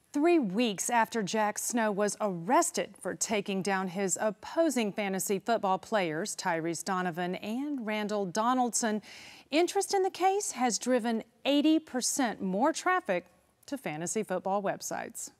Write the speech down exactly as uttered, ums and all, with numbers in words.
Three weeks after Jack Snow was arrested for taking down his opposing fantasy football players, Tyrese Donovan and Randall Donaldson, interest in the case has driven eighty percent more traffic to fantasy football websites.